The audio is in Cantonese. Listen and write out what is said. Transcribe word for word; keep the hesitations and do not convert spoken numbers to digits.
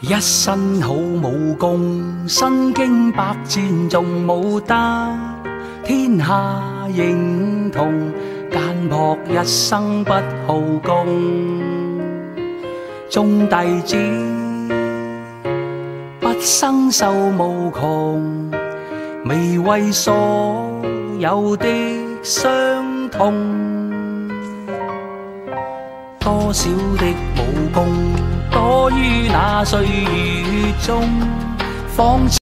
一身好武功，身經百戰仲冇得天下認同，間樸一生不好功。眾弟子不生受無窮，未為所有的傷痛。多少的武功，多於那歲月中，仿